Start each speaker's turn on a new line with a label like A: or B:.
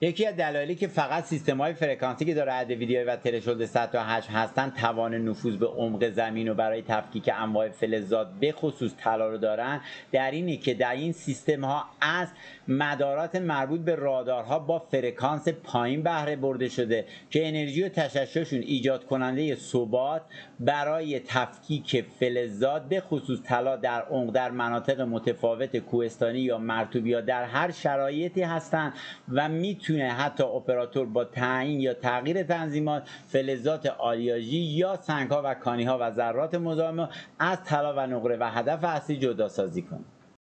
A: یکی از دلایلی که فقط سیستم‌های فرکانسی که داره عدد ویدیویی و ترشولد 100 تا 8 هستن توان نفوذ به عمق زمین و برای تفکیک انواع فلزات به خصوص طلا رو دارن، در اینه که در این سیستم‌ها از مدارات مربوط به رادارها با فرکانس پایین بهره برده شده که انرژی و تشعشعشون ایجاد کننده ثبات برای تفکیک فلزات به خصوص طلا در عمق در مناطق متفاوت کوهستانی یا مرطوب یا در هر شرایطی هستند و میتونه حتی اپراتور با تعیین یا تغییر تنظیمات فلزات آلیاژی یا سنگ‌ها و کانی‌ها و ذرات مزاحم از طلا و نقره و هدف اصلی جدا سازی کنه.